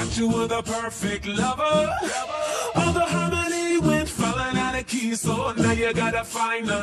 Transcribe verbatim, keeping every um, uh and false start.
thought you were the perfect lover. All the harmony went falling out of key, so now you gotta find a